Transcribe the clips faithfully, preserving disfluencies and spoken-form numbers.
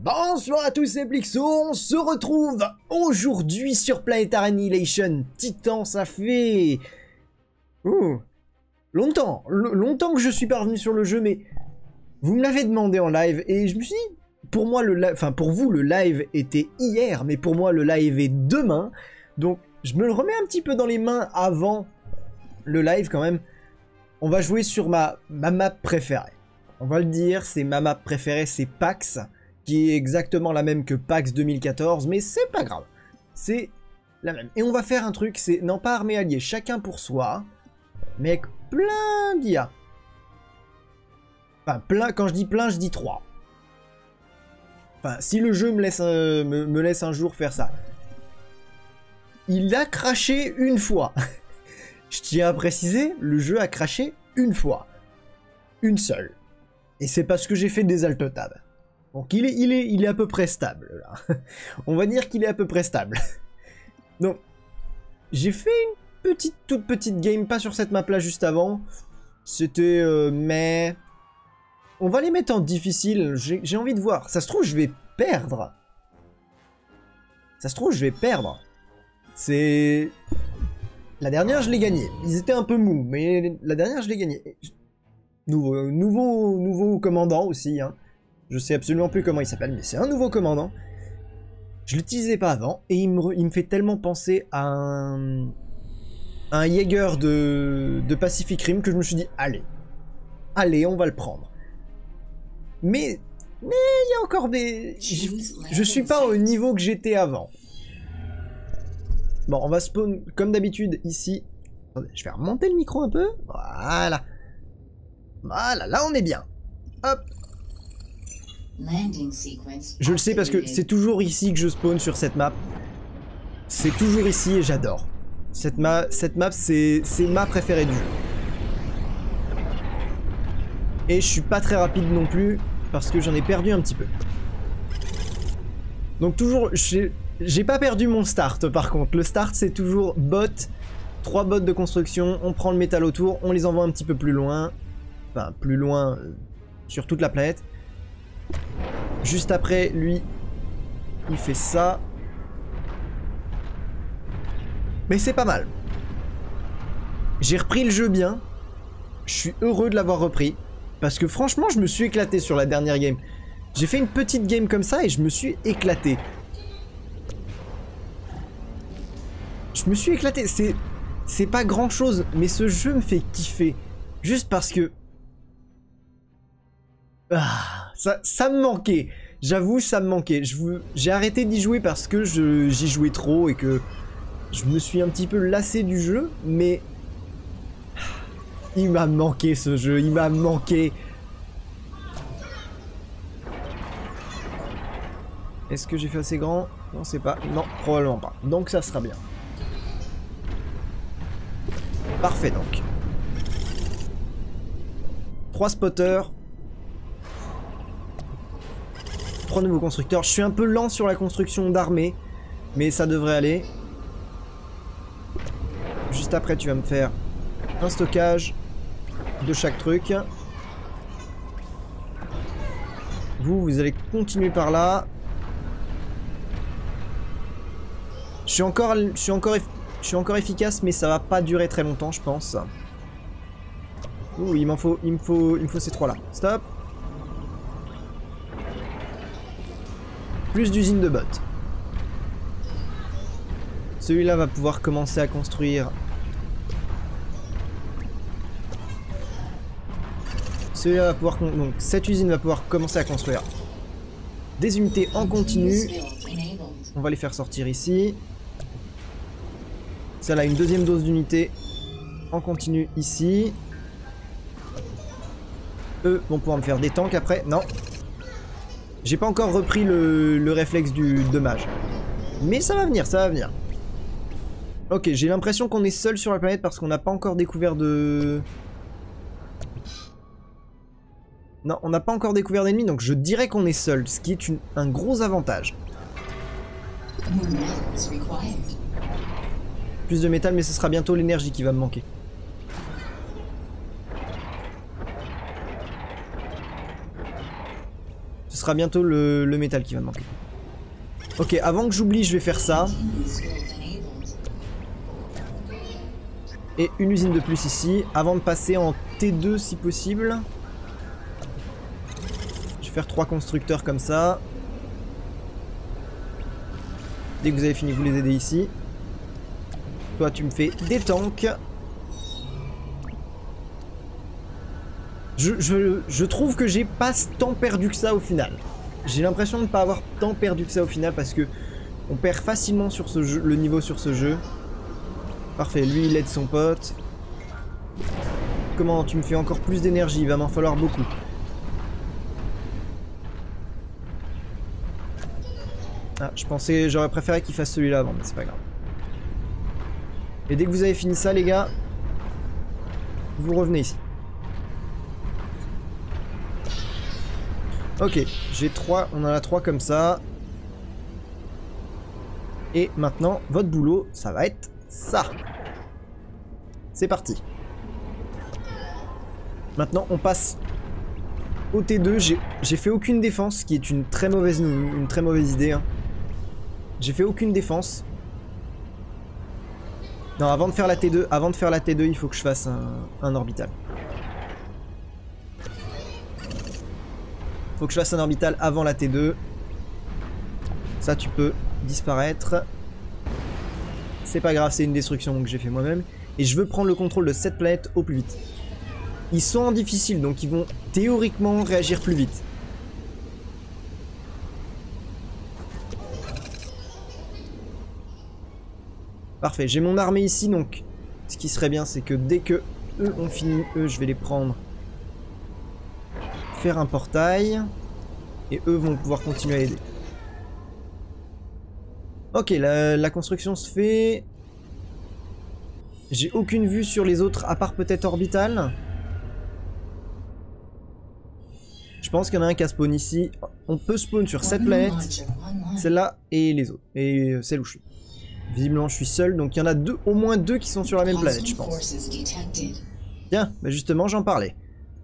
Bonsoir à tous, c'est Plixo, on se retrouve aujourd'hui sur Planetary Annihilation Titan. Ça fait... Oh, longtemps, longtemps que je suis pas revenu sur le jeu, mais vous me l'avez demandé en live, et je me suis dit, pour moi, le live, enfin pour vous, le live était hier, mais pour moi, le live est demain, donc je me le remets un petit peu dans les mains avant le live quand même. On va jouer sur ma, ma map préférée. On va le dire, c'est ma map préférée, c'est PAX, qui est exactement la même que PAX deux mille quatorze, mais c'est pas grave. C'est la même. Et on va faire un truc, c'est non pas armée alliée, chacun pour soi, mais avec plein d'I A. Enfin, plein, quand je dis plein, je dis trois. Enfin, si le jeu me laisse, euh, me, me laisse un jour faire ça. Il a craché une fois. Je tiens à préciser, le jeu a craché une fois. Une seule. Et c'est parce que j'ai fait des alt-tab. Donc il est, il, est, il est à peu près stable, là. On va dire qu'il est à peu près stable. Donc, j'ai fait une petite, toute petite game, pas sur cette map-là juste avant. C'était... Euh, mais... On va les mettre en difficile, j'ai envie de voir. Ça se trouve, je vais perdre. Ça se trouve, je vais perdre. C'est... La dernière, je l'ai gagné. Ils étaient un peu mous, mais la dernière, je l'ai gagné. Nouveau, nouveau, nouveau commandant aussi, hein. Je sais absolument plus comment il s'appelle, mais c'est un nouveau commandant. Je l'utilisais pas avant, et il me, il me fait tellement penser à un, un Jaeger de, de Pacific Rim que je me suis dit, allez, allez, on va le prendre. Mais, mais il y a encore des... Je, je suis pas au niveau que j'étais avant. Bon, on va spawn comme d'habitude ici. Attendez, je vais remonter le micro un peu. Voilà. Voilà, là on est bien. Hop. Je le sais parce que c'est toujours ici que je spawn sur cette map. C'est toujours ici et j'adore. Cette, ma cette map, c'est ma préférée du jeu. Et je suis pas très rapide non plus parce que j'en ai perdu un petit peu. Donc toujours, j'ai pas perdu mon start par contre. Le start c'est toujours bot, trois bots de construction, on prend le métal autour, on les envoie un petit peu plus loin. Enfin, plus loin euh, sur toute la planète. Juste après, lui, il fait ça. Mais c'est pas mal. J'ai repris le jeu bien. Je suis heureux de l'avoir repris. Parce que franchement, je me suis éclaté sur la dernière game. J'ai fait une petite game comme ça et je me suis éclaté. Je me suis éclaté. C'est, c'est pas grand chose, mais ce jeu me fait kiffer. Juste parce que... Ah, ça, ça me manquait. J'avoue, ça me manquait. J'ai arrêté d'y jouer parce que j'y jouais trop et que je me suis un petit peu lassé du jeu, mais il m'a manqué ce jeu, il m'a manqué. Est-ce que j'ai fait assez grand? Non, c'est pas. Non, probablement pas. Donc ça sera bien. Parfait donc. Trois spotters. Trois nouveaux constructeurs. Je suis un peu lent sur la construction d'armée, mais ça devrait aller. Juste après, tu vas me faire un stockage de chaque truc. Vous, vous allez continuer par là. Je suis encore, je suis encore, je suis encore efficace, mais ça va pas durer très longtemps, je pense. Ouh, il m'en faut, il me faut, il me faut ces trois là. Stop. Plus d'usines de bots. Celui-là va pouvoir commencer à construire. Celui-là va pouvoir... Donc, cette usine va pouvoir commencer à construire des unités en continu. On va les faire sortir ici. Celle-là, une deuxième dose d'unités en continu ici. Eux vont pouvoir me faire des tanks après. Non. J'ai pas encore repris le, le réflexe du dommage. Mais ça va venir, ça va venir. Ok, j'ai l'impression qu'on est seul sur la planète parce qu'on n'a pas encore découvert de... Non, on n'a pas encore découvert d'ennemis, donc je dirais qu'on est seul, ce qui est une, un gros avantage. Plus de métal, mais ce sera bientôt l'énergie qui va me manquer. Ce sera bientôt le, le métal qui va me manquer. Ok, avant que j'oublie, je vais faire ça. Et une usine de plus ici, avant de passer en T deux si possible. Je vais faire trois constructeurs comme ça. Dès que vous avez fini, vous les aidez ici. Toi, tu me fais des tanks. Je, je, je trouve que j'ai pas tant perdu que ça au final. J'ai l'impression de ne pas avoir tant perdu que ça au final parce que on perd facilement sur ce jeu, le niveau sur ce jeu. Parfait, lui il aide son pote. Comment tu me fais encore plus d'énergie? Il va m'en falloir beaucoup. Ah, je pensais, j'aurais préféré qu'il fasse celui-là avant, mais c'est pas grave. Et dès que vous avez fini ça, les gars, vous revenez ici. Ok, j'ai trois, on en a trois comme ça. Et maintenant, votre boulot, ça va être ça. C'est parti. Maintenant, on passe au T deux. J'ai fait aucune défense, ce qui est une très mauvaise, une très mauvaise idée. Hein. J'ai fait aucune défense. Non, avant de faire la T deux, avant de faire la T deux, il faut que je fasse un, un orbital. Faut que je fasse un orbital avant la T deux. Ça, tu peux disparaître. C'est pas grave, c'est une destruction que j'ai fait moi-même. Et je veux prendre le contrôle de cette planète au plus vite. Ils sont en difficile, donc ils vont théoriquement réagir plus vite. Parfait, j'ai mon armée ici, donc ce qui serait bien, c'est que dès que eux ont fini, eux, je vais les prendre. Faire un portail. Et eux vont pouvoir continuer à aider. Ok, la, la construction se fait. J'ai aucune vue sur les autres, à part peut-être Orbital. Je pense qu'il y en a un qui a spawn ici. On peut spawn sur cette planète, celle-là et les autres. Et celle où je suis. Visiblement, je suis seul, donc il y en a deux, au moins deux qui sont sur la même planète, je pense. Tiens, bah justement, j'en parlais.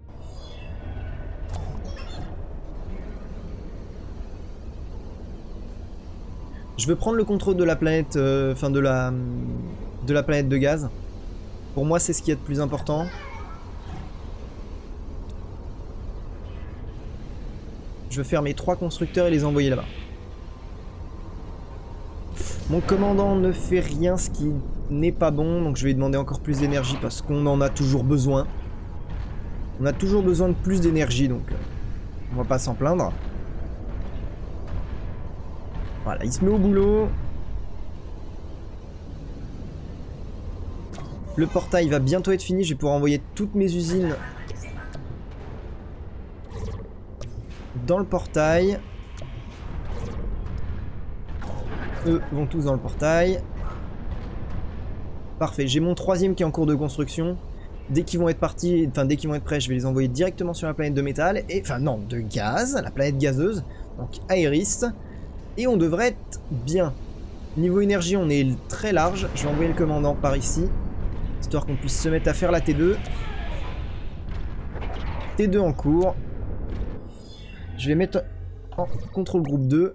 Je veux prendre le contrôle de la planète, euh, enfin de la, de la planète de gaz. Pour moi, c'est ce qui est le plus important. Je veux faire mes trois constructeurs et les envoyer là-bas. Mon commandant ne fait rien, ce qui n'est pas bon, donc je vais lui demander encore plus d'énergie parce qu'on en a toujours besoin. On a toujours besoin de plus d'énergie, donc euh, on va pas s'en plaindre. Voilà, il se met au boulot. Le portail va bientôt être fini, je vais pouvoir envoyer toutes mes usines dans le portail. Eux vont tous dans le portail. Parfait, j'ai mon troisième qui est en cours de construction. Dès qu'ils vont être partis, enfin dès qu'ils vont être prêts, je vais les envoyer directement sur la planète de métal. Et, enfin non, de gaz, la planète gazeuse. Donc Aéris. Et on devrait être bien. Niveau énergie, on est très large. Je vais envoyer le commandant par ici. Histoire qu'on puisse se mettre à faire la T deux. T deux en cours. Je vais mettre en contrôle groupe deux.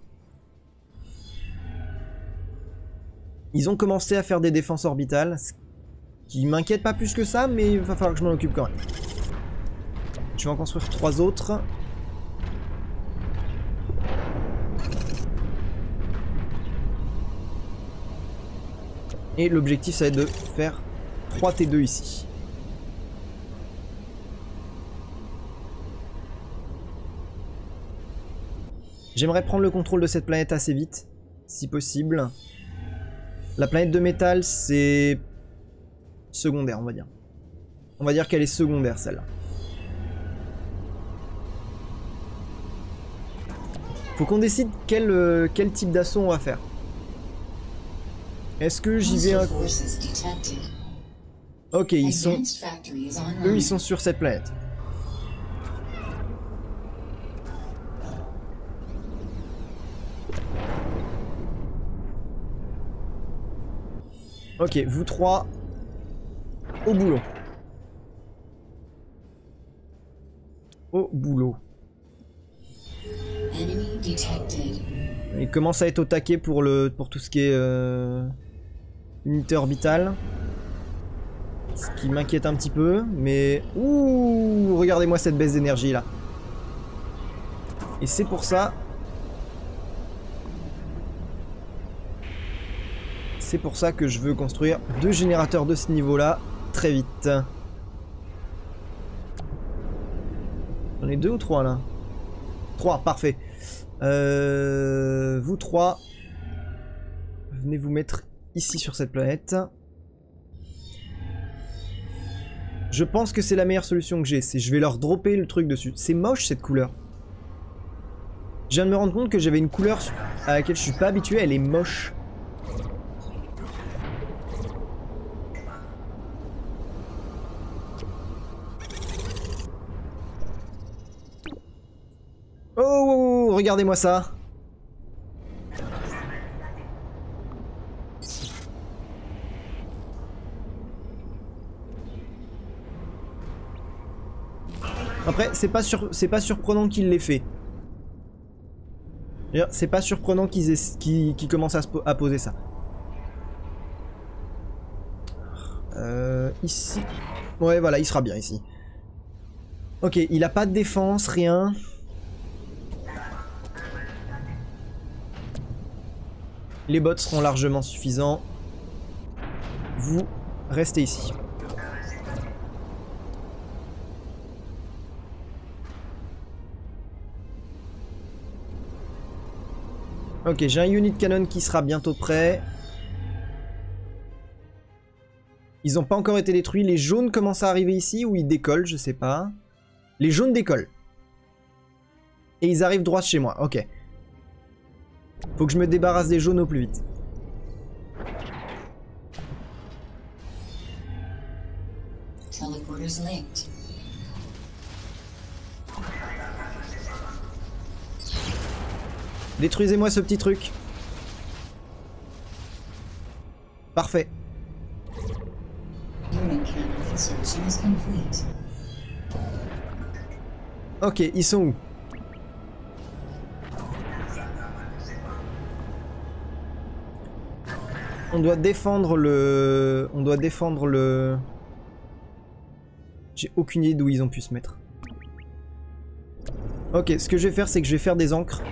Ils ont commencé à faire des défenses orbitales. Ce qui m'inquiète pas plus que ça, mais il va falloir que je m'en occupe quand même. Je vais en construire trois autres. Et l'objectif, ça va être de faire trois T deux ici. J'aimerais prendre le contrôle de cette planète assez vite, si possible. La planète de métal, c'est secondaire, on va dire. On va dire qu'elle est secondaire, celle-là. Faut qu'on décide quel, euh, quel type d'assaut on va faire. Est-ce que j'y vais un... Ok, ils sont... Eux, ils sont sur cette planète. Ok, vous trois, au boulot. Au boulot. Il commence à être au taquet pour, le, pour tout ce qui est euh, unité orbitale. Ce qui m'inquiète un petit peu, mais... Ouh, regardez-moi cette baisse d'énergie là. Et c'est pour ça... C'est pour ça que je veux construire deux générateurs de ce niveau-là très vite. J'en ai deux ou trois là? Trois, parfait. Euh, vous trois, venez vous mettre ici sur cette planète. Je pense que c'est la meilleure solution que j'ai, c'est je vais leur dropper le truc dessus. C'est moche cette couleur. Je viens de me rendre compte que j'avais une couleur à laquelle je suis pas habitué, elle est moche. Oh, regardez-moi ça. Après, c'est pas, sur... c'est pas surprenant qu'il l'ait fait. C'est pas surprenant qu'ils aient... qu'ils qu'ils commencent à, à poser ça. Euh, ici. Ouais, voilà, il sera bien ici. Ok, il a pas de défense, rien. Les bots seront largement suffisants. Vous restez ici. Ok, j'ai un unit cannon qui sera bientôt prêt. Ils n'ont pas encore été détruits. Les jaunes commencent à arriver ici ou ils décollent, je sais pas. Les jaunes décollent. Et ils arrivent droit chez moi, ok. Faut que je me débarrasse des jaunes au plus vite. Détruisez-moi ce petit truc. Parfait. Ok, ils sont où? On doit défendre le... On doit défendre le... J'ai aucune idée d'où ils ont pu se mettre. Ok, ce que je vais faire, c'est que je vais faire des ancres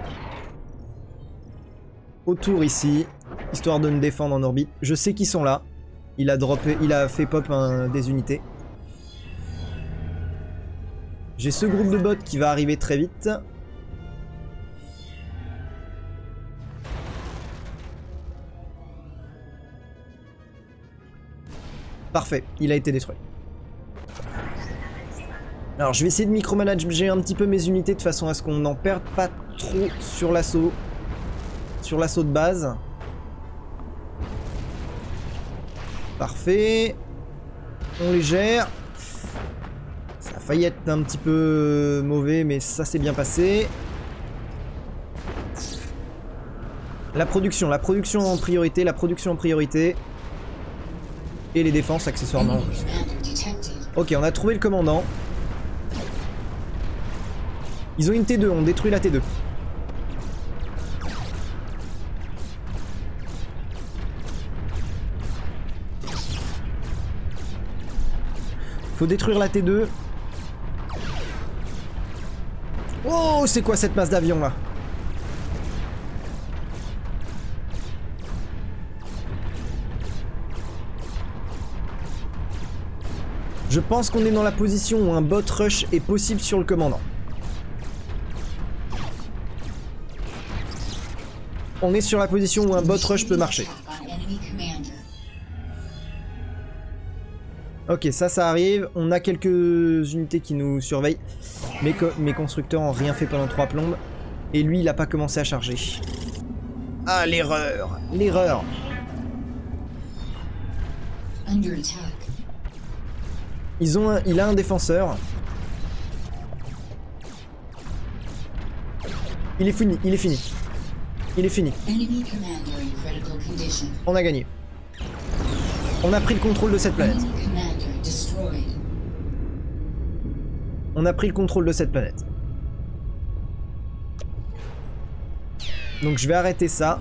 autour ici, histoire de me défendre en orbite. Je sais qu'ils sont là. Il a droppé, il a fait pop un, des unités. J'ai ce groupe de bots qui va arriver très vite. Parfait, il a été détruit. Alors je vais essayer de micromanager un petit peu mes unités de façon à ce qu'on n'en perde pas trop sur l'assaut. Sur l'assaut de base. Parfait. On les gère. Ça a failli être un petit peu mauvais, mais ça s'est bien passé. La production, la production en priorité, la production en priorité. Et les défenses accessoirement. Ok, on a trouvé le commandant. Ils ont une T deux, on détruit la T deux. Faut détruire la T deux. Oh, c'est quoi cette masse d'avions là? Je pense qu'on est dans la position où un bot rush est possible sur le commandant. On est sur la position où un bot rush peut marcher. Ok, ça, ça arrive. On a quelques unités qui nous surveillent. Mais que mes constructeurs n'ont rien fait pendant trois plombes. Et lui, il n'a pas commencé à charger. Ah, l'erreur! L'erreur! Ils ont un, il a un défenseur. Il est fini, il est fini. Il est fini. On a gagné. On a pris le contrôle de cette planète. On a pris le contrôle de cette planète. Donc je vais arrêter ça.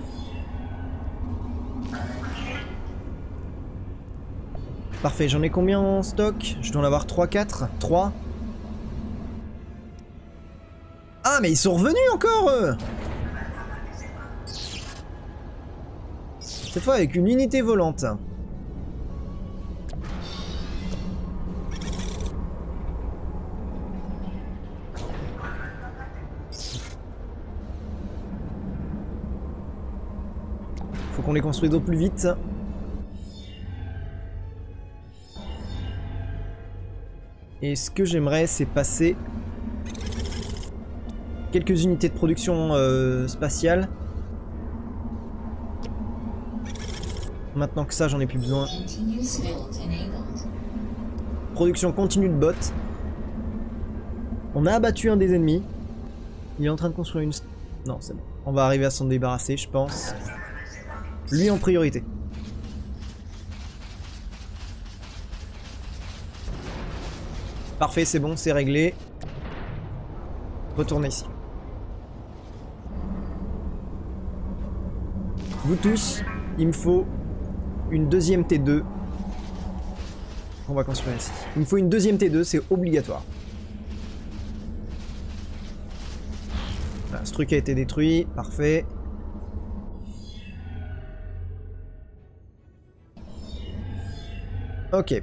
Parfait, j'en ai combien en stock? Je dois en avoir trois, quatre, trois. Ah mais ils sont revenus encore eux. Cette fois avec une unité volante. Faut qu'on les construise au plus vite. Et ce que j'aimerais, c'est passer quelques unités de production euh, spatiale. Maintenant que ça, j'en ai plus besoin. Production continue de bots. On a abattu un des ennemis. Il est en train de construire une... Non, c'est bon. On va arriver à s'en débarrasser, je pense. Lui en priorité. Parfait, c'est bon, c'est réglé. Retournez ici. Vous tous, il me faut une deuxième T deux. On va construire ici. Il me faut une deuxième T deux, c'est obligatoire. Voilà, ce truc a été détruit, parfait. Ok.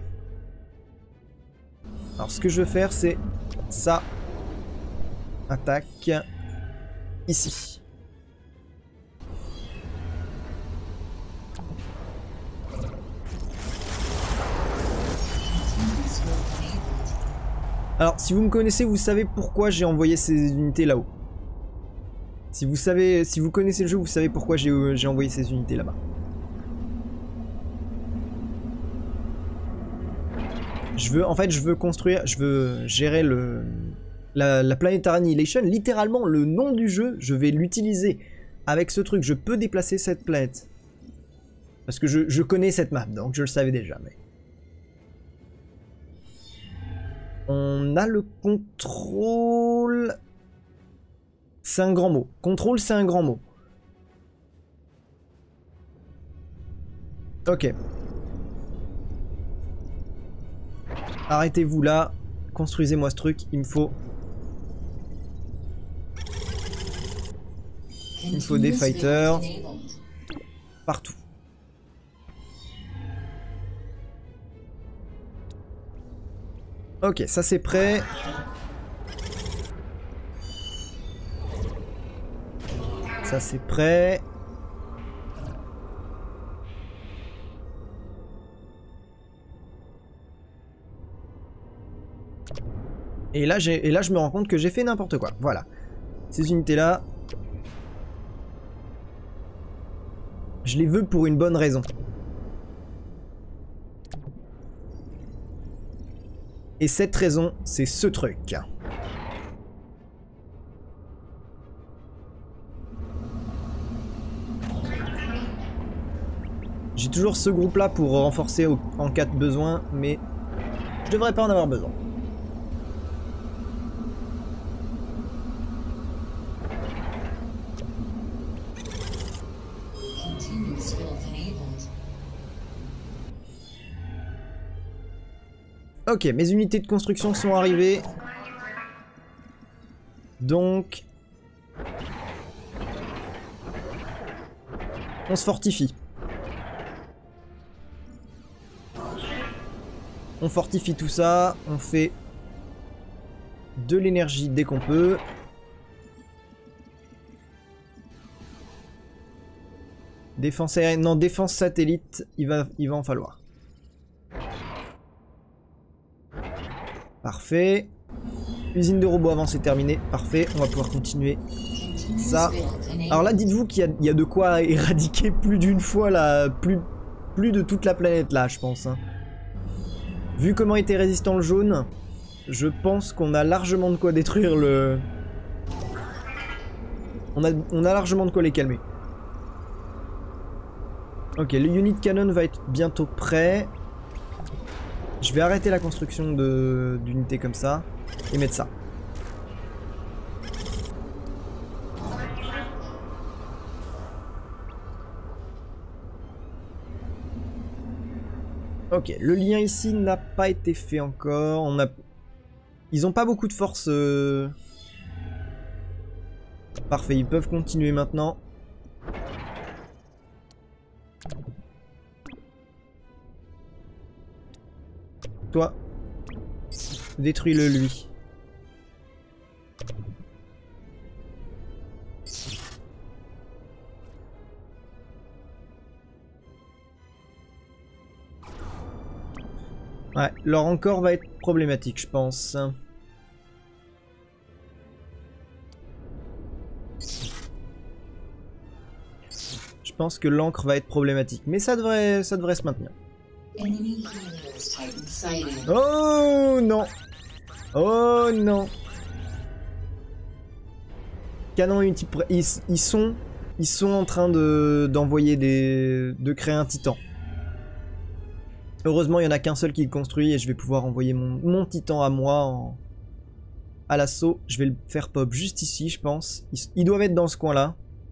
Alors ce que je veux faire c'est ça. Attaque. Ici. Alors si vous me connaissez, vous savez pourquoi j'ai envoyé ces unités là-haut. Si vous savez, si vous connaissez le jeu, vous savez pourquoi j'ai euh, j'ai envoyé ces unités là-bas. Je veux, en fait, je veux construire, je veux gérer le, la, la Planetary Annihilation. Littéralement, le nom du jeu, je vais l'utiliser avec ce truc. Je peux déplacer cette planète. Parce que je, je connais cette map, donc je le savais déjà. Mais... On a le contrôle... C'est un grand mot. Contrôle, c'est un grand mot. Ok. Arrêtez-vous là, construisez-moi ce truc, il me faut... Il me faut des fighters partout. Ok, ça c'est prêt. Ça c'est prêt. Et là, et là, je me rends compte que j'ai fait n'importe quoi. Voilà. Ces unités-là, je les veux pour une bonne raison. Et cette raison, c'est ce truc. J'ai toujours ce groupe-là pour renforcer au, en cas de besoin, mais je devrais pas en avoir besoin. Ok, mes unités de construction sont arrivées. Donc... on se fortifie. On fortifie tout ça, on fait de l'énergie dès qu'on peut. Défense aérienne, non, défense satellite, il va, il va en falloir. Parfait. Usine de robots avancée terminée. Parfait, on va pouvoir continuer ça. Alors là, dites-vous qu'il y, y a de quoi éradiquer plus d'une fois la... Plus, plus de toute la planète là, je pense. Hein. Vu comment était résistant le jaune, je pense qu'on a largement de quoi détruire le... On a, on a largement de quoi les calmer. Ok, le unit cannon va être bientôt prêt. Je vais arrêter la construction d'unités comme ça et mettre ça. Ok, le lien ici n'a pas été fait encore. On a... Ils ont pas beaucoup de force. Euh... Parfait, ils peuvent continuer maintenant. Toi, détruis-le lui. Ouais, leur encore va être problématique, je pense. Je pense que l'encre va être problématique, mais ça devrait, ça devrait se maintenir. Oh non! Oh non! Canon multiple, ils, ils sont, ils sont en train de d'envoyer des, de créer un titan. Heureusement, il n'y en a qu'un seul qui le construit et je vais pouvoir envoyer mon, mon titan à moi en, à l'assaut. Je vais le faire pop juste ici, je pense. Ils, ils doivent être dans ce coin-là.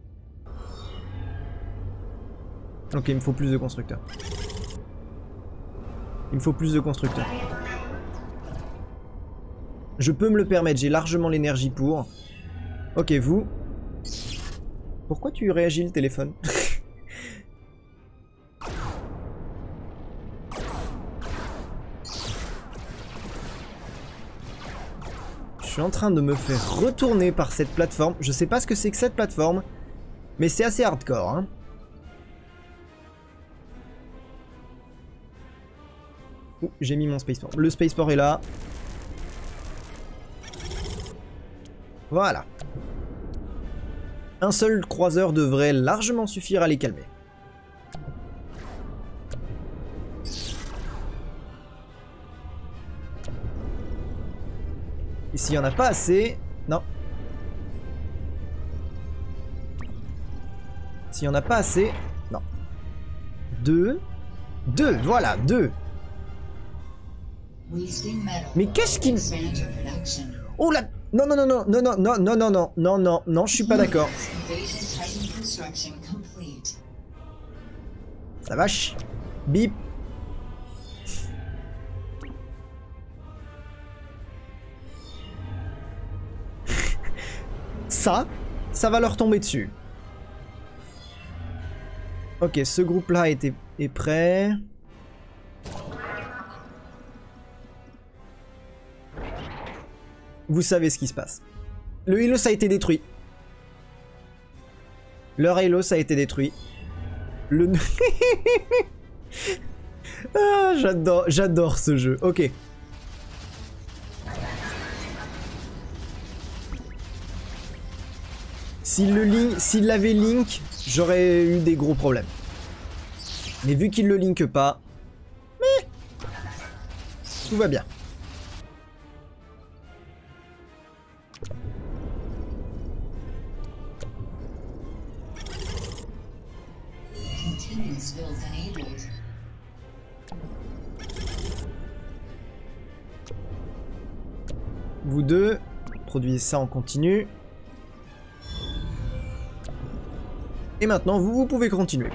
Ok, il me faut plus de constructeurs. Il me faut plus de constructeurs. Je peux me le permettre, j'ai largement l'énergie pour. Ok, vous. Pourquoi tu réagis le téléphone? Je suis en train de me faire retourner par cette plateforme. Je sais pas ce que c'est que cette plateforme, mais c'est assez hardcore, hein. Ouh, j'ai mis mon spaceport. Le spaceport est là. Voilà. Un seul croiseur devrait largement suffire à les calmer. Et s'il n'y en a pas assez... Non. S'il n'y en a pas assez... Non. Deux. Deux, voilà, deux. Mais qu'est-ce qui... Oh là... Non, non, non, non, non, non, non, non, non, non, non, non, non, je suis pas d'accord. Ça vache. Bip. Ça, ça va leur tomber dessus. Ok, ce groupe-là est, est prêt. Vous savez ce qui se passe. Le Hélos a été détruit. Leur Hélos a été détruit. Le... ah, j'adore, j'adore ce jeu. Ok. S'il le link, s'il l'avait link, j'aurais eu des gros problèmes. Mais vu qu'il le link pas, mais tout va bien. Vous deux, produisez ça en continu. Et maintenant, vous, vous pouvez continuer.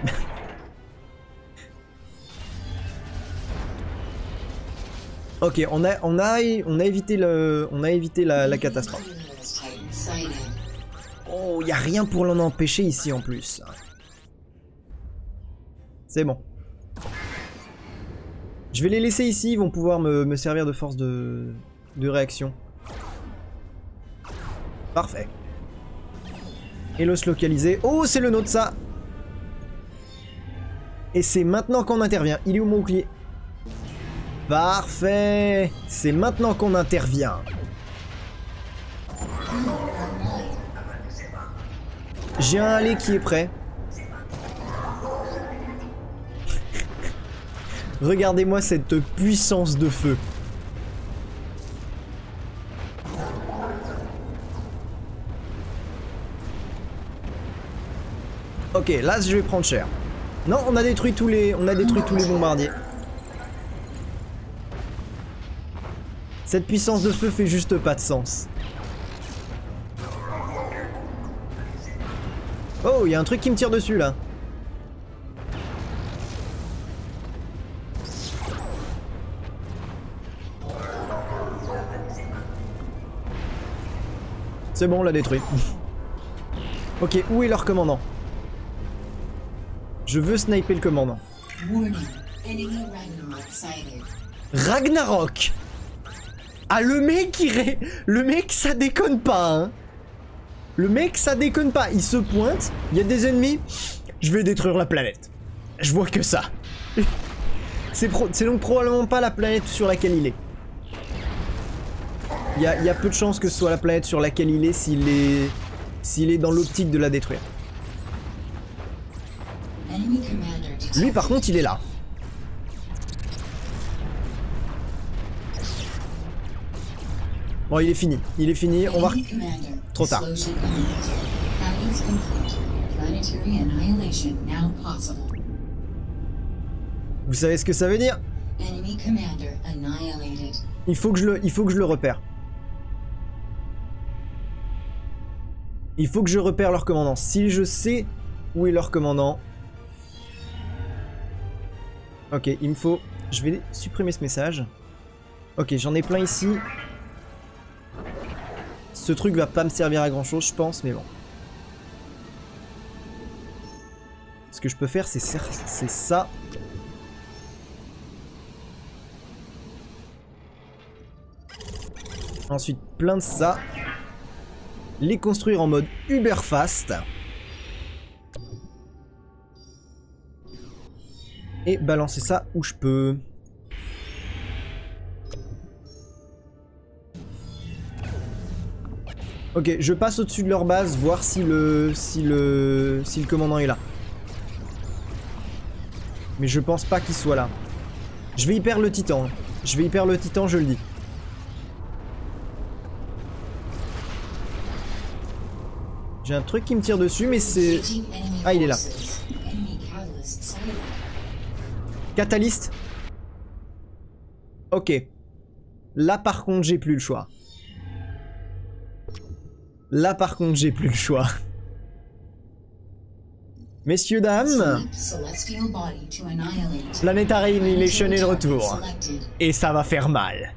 Ok, on a, on a, on a évité le, on a évité la, la catastrophe. Oh, il n'y a rien pour l'en empêcher ici en plus. C'est bon. Je vais les laisser ici, ils vont pouvoir me, me servir de force de, de réaction. Parfait. Hélos localisé. Oh, c'est le nôtre ça. Et c'est maintenant qu'on intervient. Il est où mon bouclier? Parfait. C'est maintenant qu'on intervient. J'ai un allé qui est prêt. Regardez-moi cette puissance de feu. Ok, là je vais prendre cher. Non, on a détruit tous les, on a détruit tous les bombardiers. Cette puissance de feu fait juste pas de sens. Oh, il y a un truc qui me tire dessus là. C'est bon, on l'a détruit. Ok, où est leur commandant? Je veux sniper le commandant. Ragnarok. Ah, le mec, il ré... le mec, ça déconne pas, hein. Le mec, ça déconne pas. Il se pointe, il y a des ennemis. Je vais détruire la planète. Je vois que ça. C'est pro... donc probablement pas la planète sur laquelle il est. Il y a, y a peu de chances que ce soit la planète sur laquelle il est s'il est... S'il est dans l'optique de la détruire. Lui, par contre, il est là. Bon, il est fini. Il est fini. On va... Trop tard. Vous savez ce que ça veut dire? Il faut que je le, il faut que je le repère. Il faut que je repère leur commandant. Si je sais où est leur commandant... Ok, il me faut... Je vais supprimer ce message. Ok, j'en ai plein ici. Ce truc va pas me servir à grand chose, je pense, mais bon. Ce que je peux faire, c'est ça. Ensuite, plein de ça. Les construire en mode uber fast. Et balancer ça où je peux. Ok, je passe au-dessus de leur base, voir si le, si le, si le commandant est là. Mais je pense pas qu'il soit là. Je vais hyper le titan. Je vais hyper le titan, je le dis. J'ai un truc qui me tire dessus, mais c'est... Ah, il est là. Catalyste. Ok. Là, par contre, j'ai plus le choix. Là, par contre, j'ai plus le choix. Messieurs, dames, Planetary Annihilation est de retour. Et ça va faire mal.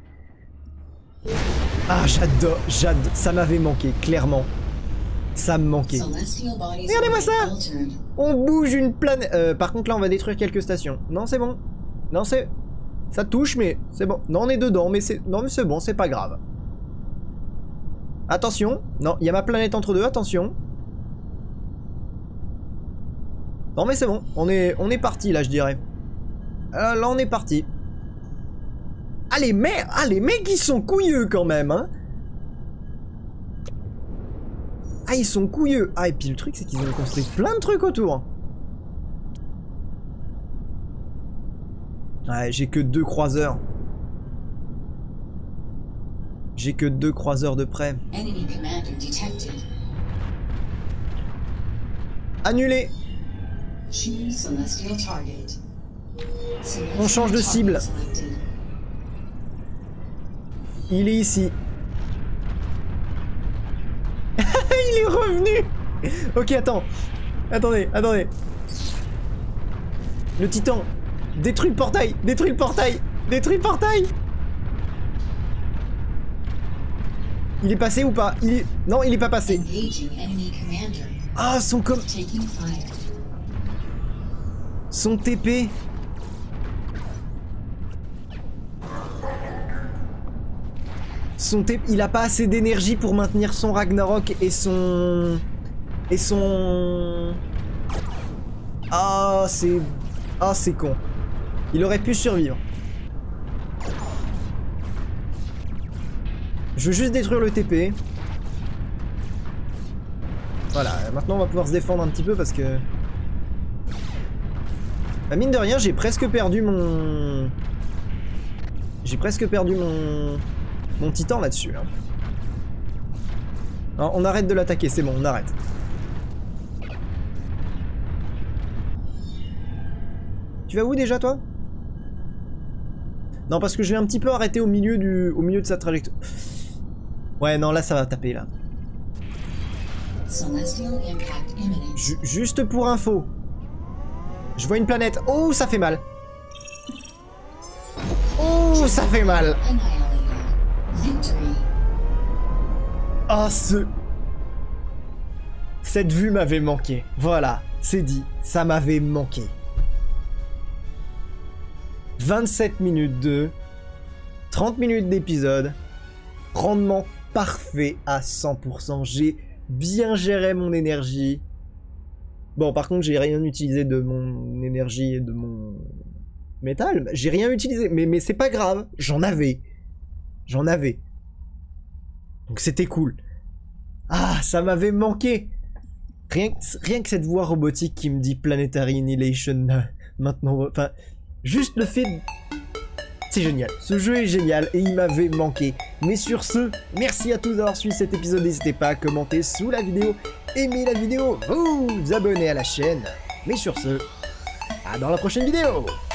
Ah, j'adore, j'adore. Ça m'avait manqué, clairement. Ça me manquait. Regardez-moi ça! On bouge une planète. Euh, par contre, là, on va détruire quelques stations. Non, c'est bon. Non, c'est... Ça touche, mais c'est bon. Non, on est dedans, mais c'est... Non, mais c'est bon, c'est pas grave. Attention. Non, il y a ma planète entre deux, attention. Non, mais c'est bon. On est, on est parti, là, je dirais. Euh, là, on est parti. Ah, les mecs... Ah, les mecs, ils sont couilleux, quand même, hein. Ah, ils sont couilleux. Ah, et puis le truc, c'est qu'ils ont construit plein de trucs autour. Ouais, j'ai que deux croiseurs. J'ai que deux croiseurs de près. Annulé. On change de cible. Il est ici. Il est revenu. Ok, attends. Attendez, attendez. Le titan. Détruis le portail. Détruis le portail. Détruis le portail. Il est passé ou pas? Il est... Non, il est pas passé. Ah, son com... Son T P. Son T P... Il a pas assez d'énergie pour maintenir son Ragnarok et son... Et son... Ah, c'est... Ah, c'est con. Il aurait pu survivre. Je veux juste détruire le T P. Voilà, maintenant on va pouvoir se défendre un petit peu parce que... Bah, mine de rien, j'ai presque perdu mon... J'ai presque perdu mon... Mon titan là-dessus. Hein. Non, on arrête de l'attaquer, c'est bon, on arrête. Tu vas où déjà, toi? Non, parce que je vais un petit peu arrêter au milieu du... Au milieu de sa trajectoire. Ouais, non, là, ça va taper, là. Ju- juste pour info. Je vois une planète. Oh, ça fait mal. Oh, ça fait mal. Ah, ce... Cette vue m'avait manqué. Voilà, c'est dit, ça m'avait manqué. vingt-sept minutes de... trente minutes d'épisode. Rendement parfait à cent pour cent. J'ai bien géré mon énergie. Bon, par contre, j'ai rien utilisé de mon énergie et de mon métal. J'ai rien utilisé, mais, mais c'est pas grave. J'en avais. J'en avais. Donc c'était cool. Ah, ça m'avait manqué. Rien, rien que cette voix robotique qui me dit Planetary Annihilation euh, maintenant. Enfin, juste le fait... De... C'est génial. Ce jeu est génial et il m'avait manqué. Mais sur ce, merci à tous d'avoir suivi cet épisode. N'hésitez pas à commenter sous la vidéo, aimer la vidéo, vous abonner à la chaîne. Mais sur ce, à dans la prochaine vidéo.